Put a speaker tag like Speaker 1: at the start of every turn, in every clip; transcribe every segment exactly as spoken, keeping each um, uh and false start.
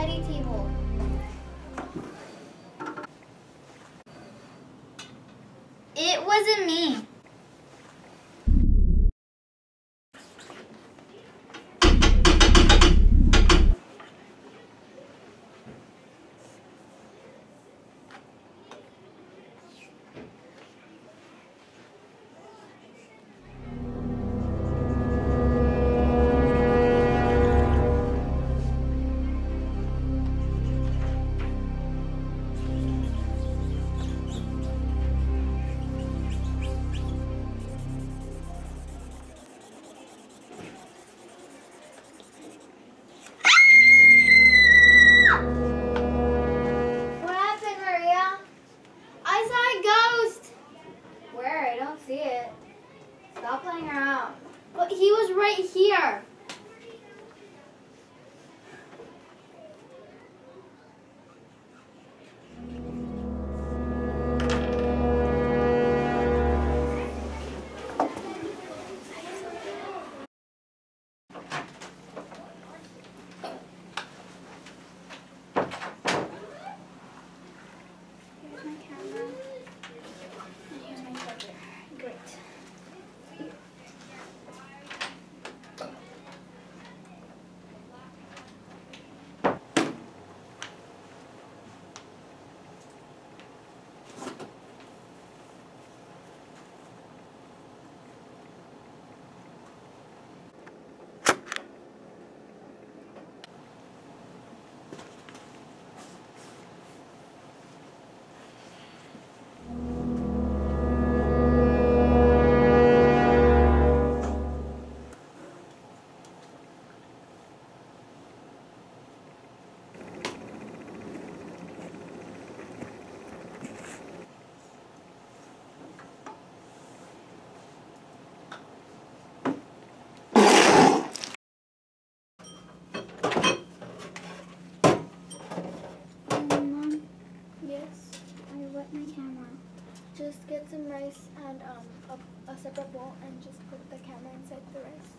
Speaker 1: Infinity T-hole. It wasn't me. Stop playing around. But he was right here. Here's my camera. And here's my charger. Great. My camera. Just get some rice and um, a, a separate bowl and just put the camera inside the rice.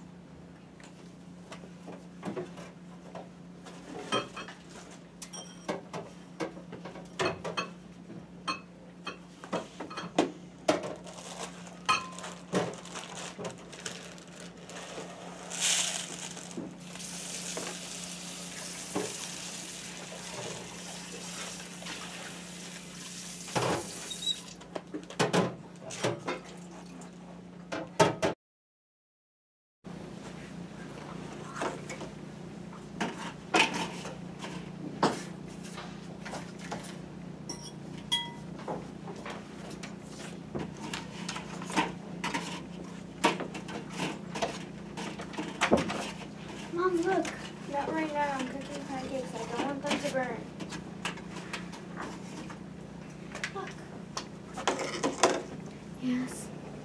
Speaker 1: Mom, look. Not right now. I'm cooking pancakes. I don't want them to burn. Look. Yes.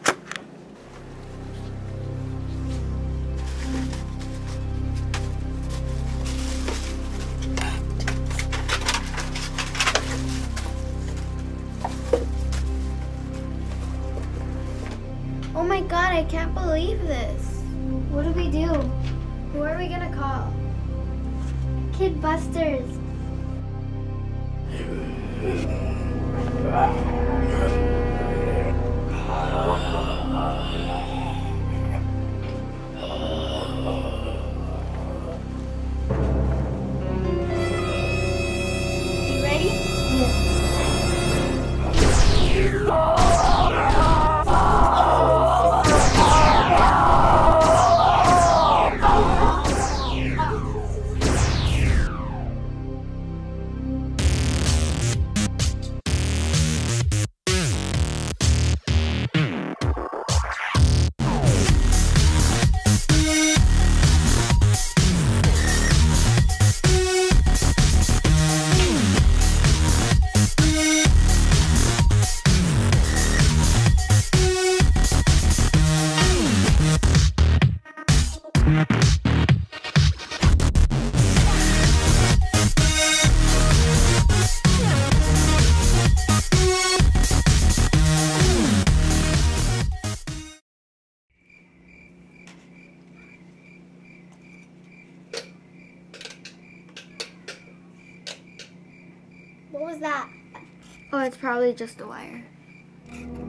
Speaker 1: Oh my God, I can't believe this. What do we do? Who are we gonna call? Kid Busters. You ready? Yeah. What was that? Oh, it's probably just a wire.